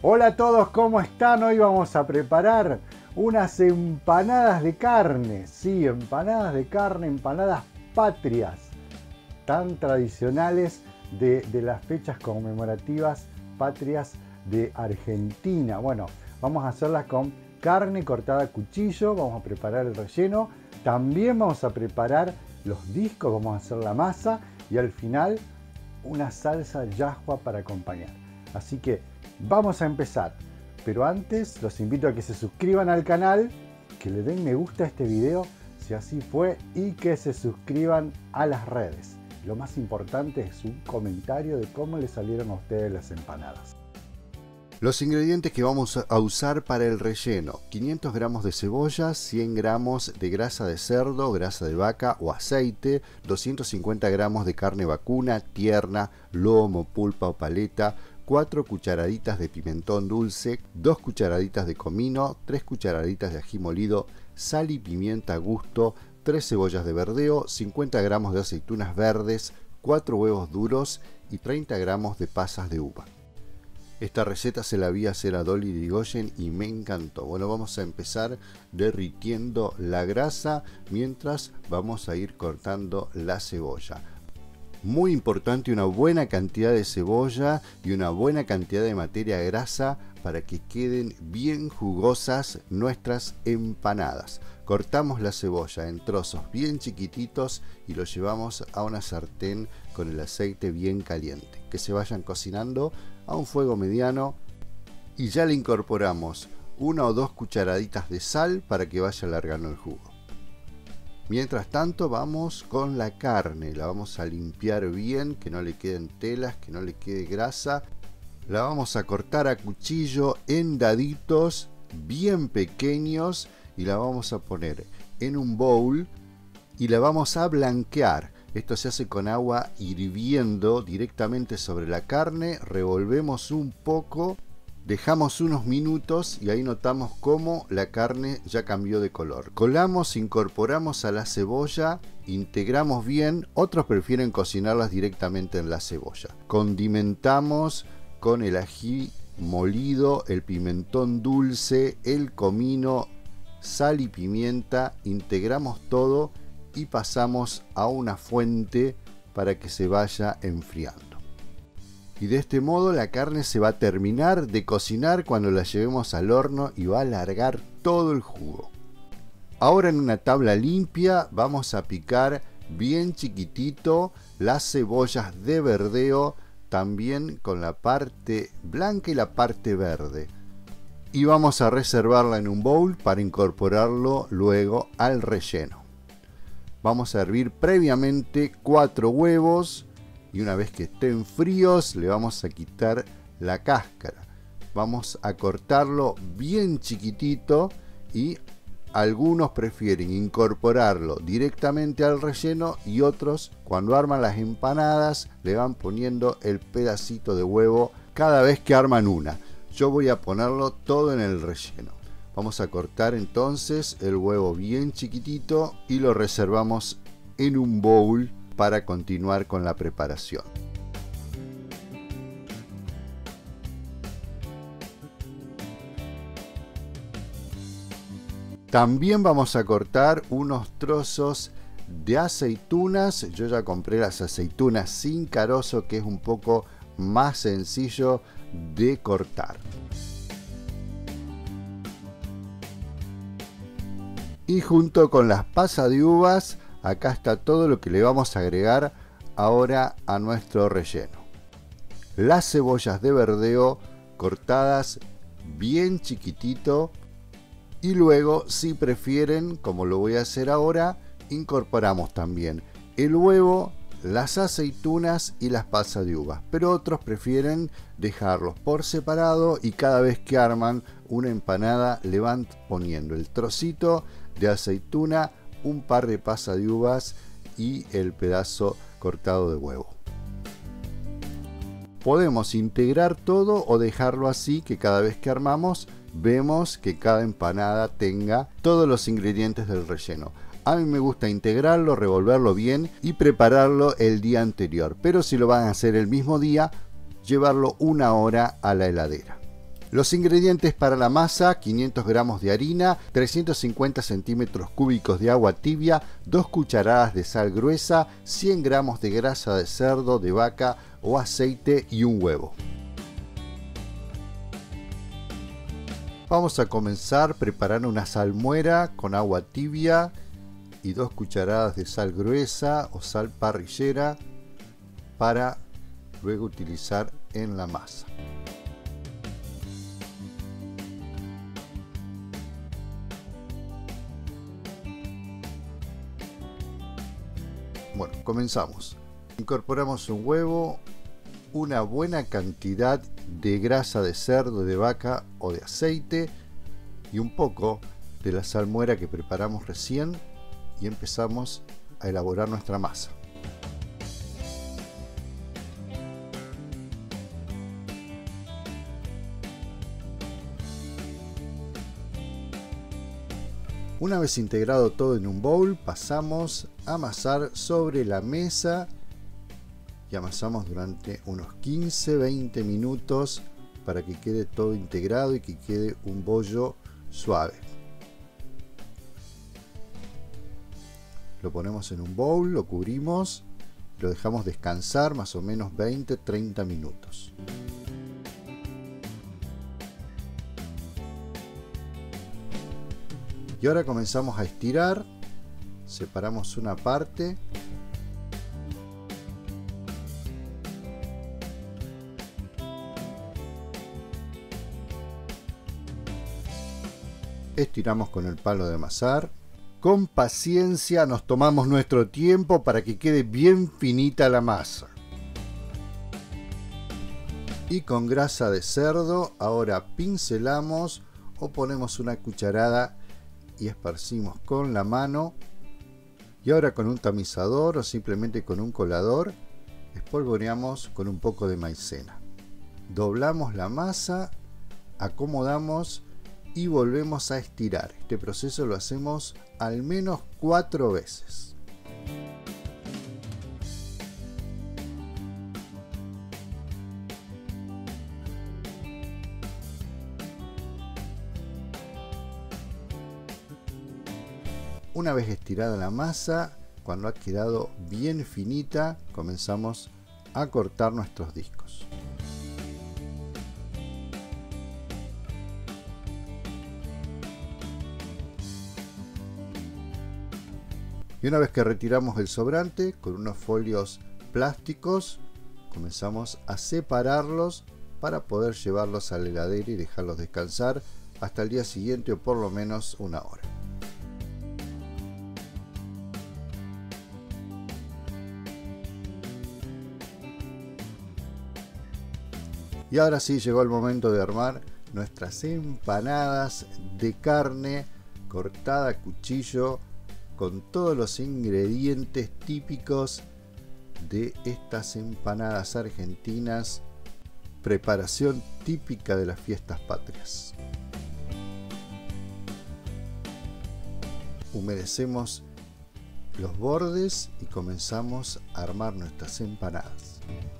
Hola a todos, ¿cómo están? Hoy vamos a preparar unas empanadas de carne. Sí, empanadas de carne, empanadas patrias, tan tradicionales de las fechas conmemorativas patrias de Argentina. Bueno, vamos a hacerlas con carne cortada a cuchillo, vamos a preparar el relleno, también vamos a preparar los discos, vamos a hacer la masa y al final una salsa yahua para acompañar. Así que vamos a empezar, pero antes los invito a que se suscriban al canal, que le den me gusta a este video si así fue y que se suscriban a las redes. Lo más importante es un comentario de cómo les salieron a ustedes las empanadas. Los ingredientes que vamos a usar para el relleno: 500 gramos de cebolla, 100 gramos de grasa de cerdo, grasa de vaca o aceite, 250 gramos de carne vacuna, tierna, lomo, pulpa o paleta, 4 cucharaditas de pimentón dulce, 2 cucharaditas de comino, 3 cucharaditas de ají molido, sal y pimienta a gusto, 3 cebollas de verdeo, 50 gramos de aceitunas verdes, 4 huevos duros y 30 gramos de pasas de uva. Esta receta se la vi hacer a Dolly Irigoyen y me encantó. Bueno, vamos a empezar derritiendo la grasa mientras vamos a ir cortando la cebolla. Muy importante, una buena cantidad de cebolla y una buena cantidad de materia grasa para que queden bien jugosas nuestras empanadas. Cortamos la cebolla en trozos bien chiquititos y lo llevamos a una sartén con el aceite bien caliente. Que se vayan cocinando a un fuego mediano y ya le incorporamos 1 o 2 cucharaditas de sal para que vaya alargando el jugo. Mientras tanto vamos con la carne, la vamos a limpiar bien, que no le queden telas, que no le quede grasa. La vamos a cortar a cuchillo en daditos bien pequeños y la vamos a poner en un bowl y la vamos a blanquear. Esto se hace con agua hirviendo directamente sobre la carne, revolvemos un poco, dejamos unos minutos y ahí notamos cómo la carne ya cambió de color. Colamos, incorporamos a la cebolla, integramos bien, otros prefieren cocinarlas directamente en la cebolla. Condimentamos con el ají molido, el pimentón dulce, el comino, sal y pimienta, integramos todo y pasamos a una fuente para que se vaya enfriando. Y de este modo la carne se va a terminar de cocinar cuando la llevemos al horno y va a alargar todo el jugo. Ahora en una tabla limpia vamos a picar bien chiquitito las cebollas de verdeo, también con la parte blanca y la parte verde. Y vamos a reservarla en un bowl para incorporarlo luego al relleno. Vamos a hervir previamente 4 huevos y una vez que estén fríos le vamos a quitar la cáscara. Vamos a cortarlo bien chiquitito y algunos prefieren incorporarlo directamente al relleno y otros cuando arman las empanadas le van poniendo el pedacito de huevo cada vez que arman una. Yo voy a ponerlo todo en el relleno. Vamos a cortar entonces el huevo bien chiquitito y lo reservamos en un bowl para continuar con la preparación. También vamos a cortar unos trozos de aceitunas. Yo ya compré las aceitunas sin carozo, que es un poco más sencillo de cortar. Y junto con las pasas de uvas, acá está todo lo que le vamos a agregar ahora a nuestro relleno. Las cebollas de verdeo cortadas bien chiquitito y luego, si prefieren, como lo voy a hacer ahora, incorporamos también el huevo, las aceitunas y las pasas de uvas, pero otros prefieren dejarlos por separado y cada vez que arman una empanada le van poniendo el trocito de aceituna, un par de pasas de uvas y el pedazo cortado de huevo. Podemos integrar todo o dejarlo así, que cada vez que armamos vemos que cada empanada tenga todos los ingredientes del relleno. A mí me gusta integrarlo, revolverlo bien y prepararlo el día anterior, pero si lo van a hacer el mismo día, llevarlo 1 hora a la heladera. Los ingredientes para la masa: 500 gramos de harina, 350 centímetros cúbicos de agua tibia, 2 cucharadas de sal gruesa, 100 gramos de grasa de cerdo, de vaca o aceite y un huevo. Vamos a comenzar preparando una salmuera con agua tibia y 2 cucharadas de sal gruesa o sal parrillera para luego utilizar en la masa. Bueno, comenzamos. Incorporamos un huevo, una buena cantidad de grasa de cerdo, de vaca o de aceite y un poco de la salmuera que preparamos recién y empezamos a elaborar nuestra masa. Una vez integrado todo en un bowl, pasamos a amasar sobre la mesa y amasamos durante unos 15-20 minutos para que quede todo integrado y que quede un bollo suave. Lo ponemos en un bowl, lo cubrimos, lo dejamos descansar más o menos 20-30 minutos. Y ahora comenzamos a estirar, separamos una parte. Estiramos con el palo de amasar. Con paciencia nos tomamos nuestro tiempo para que quede bien finita la masa. Y con grasa de cerdo ahora pincelamos o ponemos una cucharada y esparcimos con la mano. Y ahora con un tamizador o simplemente con un colador espolvoreamos con un poco de maicena. Doblamos la masa, acomodamos y volvemos a estirar. Este proceso lo hacemos al menos 4 veces. Una vez estirada la masa, cuando ha quedado bien finita, comenzamos a cortar nuestros discos. Y una vez que retiramos el sobrante, con unos folios plásticos, comenzamos a separarlos para poder llevarlos a la heladera y dejarlos descansar hasta el día siguiente o por lo menos una hora. Y ahora sí llegó el momento de armar nuestras empanadas de carne cortada a cuchillo con todos los ingredientes típicos de estas empanadas argentinas, preparación típica de las fiestas patrias. Humedecemos los bordes y comenzamos a armar nuestras empanadas.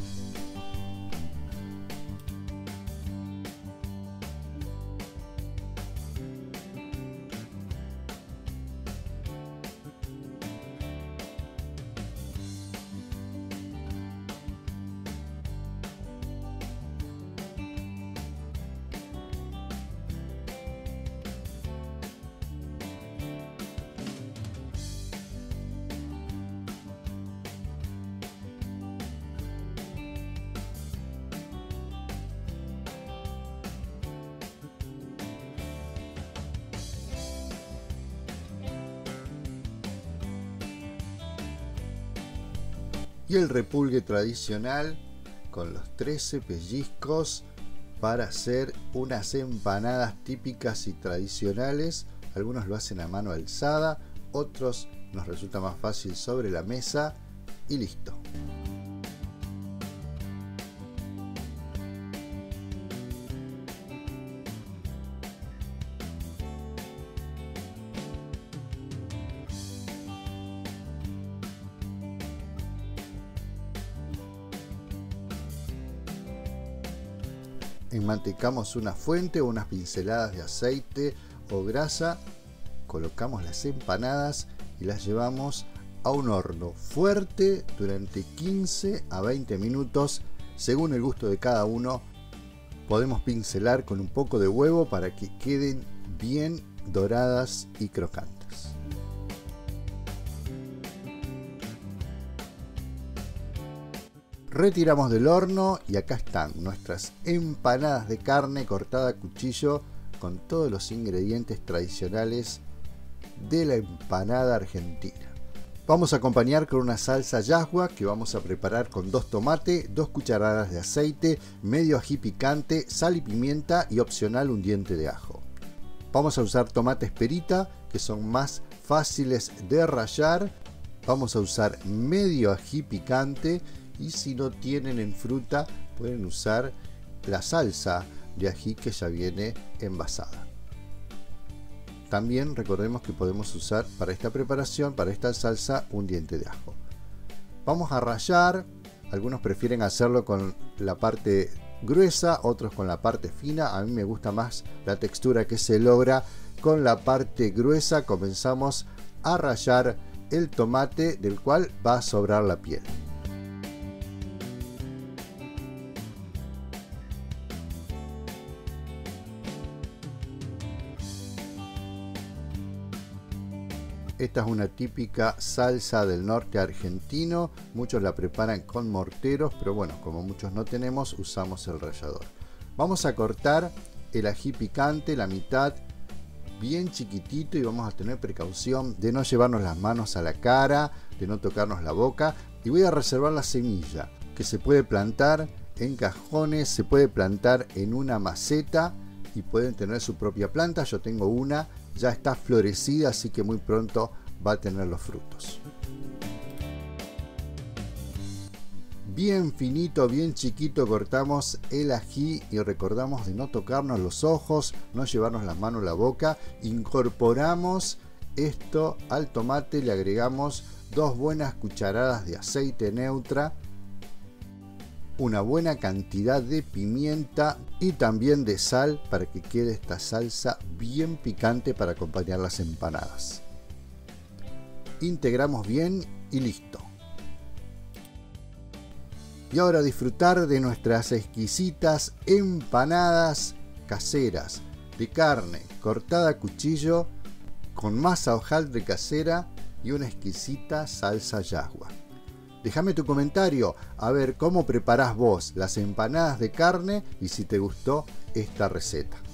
Y el repulgue tradicional con los 13 pellizcos para hacer unas empanadas típicas y tradicionales. Algunos lo hacen a mano alzada, otros nos resulta más fácil sobre la mesa y listo. enmantecamos una fuente o unas pinceladas de aceite o grasa, colocamos las empanadas y las llevamos a un horno fuerte durante 15 a 20 minutos, según el gusto de cada uno. Podemos pincelar con un poco de huevo para que queden bien doradas y crocantes. Retiramos del horno y acá están nuestras empanadas de carne cortada a cuchillo con todos los ingredientes tradicionales de la empanada argentina. Vamos a acompañar con una salsa yahua que vamos a preparar con 2 tomates, 2 cucharadas de aceite, medio ají picante, sal y pimienta y opcional un diente de ajo. Vamos a usar tomates perita que son más fáciles de rallar. Vamos a usar medio ají picante y si no tienen en fruta pueden usar la salsa de ají que ya viene envasada. También recordemos que podemos usar para esta preparación, para esta salsa, un diente de ajo. Vamos a rallar, algunos prefieren hacerlo con la parte gruesa, otros con la parte fina. A mí me gusta más la textura que se logra con la parte gruesa. Comenzamos a rallar el tomate del cual va a sobrar la piel. Esta es una típica salsa del norte argentino. Muchos la preparan con morteros, pero bueno, como muchos no tenemos, usamos el rallador. Vamos a cortar el ají picante, la mitad, bien chiquitito, y vamos a tener precaución de no llevarnos las manos a la cara, de no tocarnos la boca. Y voy a reservar la semilla, que se puede plantar en cajones, se puede plantar en una maceta y pueden tener su propia planta. Yo tengo una, ya está florecida, así que muy pronto va a tener los frutos. Bien finito, bien chiquito cortamos el ají y recordamos de no tocarnos los ojos, no llevarnos las manos a la boca. Incorporamos esto al tomate, le agregamos 2 buenas cucharadas de aceite neutra, una buena cantidad de pimienta y también de sal para que quede esta salsa bien picante para acompañar las empanadas. Integramos bien y listo. Y ahora disfrutar de nuestras exquisitas empanadas caseras de carne cortada a cuchillo con masa hojaldre casera y una exquisita salsa yahua. Déjame tu comentario a ver cómo preparás vos las empanadas de carne y si te gustó esta receta.